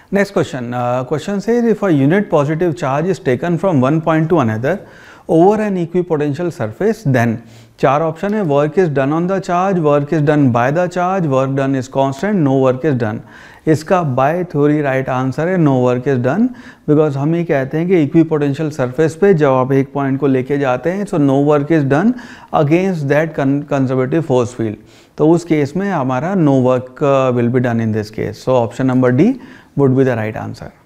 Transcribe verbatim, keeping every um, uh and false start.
Next question. Uh, question says if a unit positive charge is taken from one point to another over an equipotential surface, then चार option है, work is done on the charge, work is done by the charge, work done is constant, no work is done. इसका by theory right answer है no work is done, because हम ही कहते हैं कि equipotential surface पे जब आप एक पॉइंट को लेके जाते हैं so no work is done against that conservative force field, तो उस केस में हमारा no work will be done in this case. So option number D would be the right answer.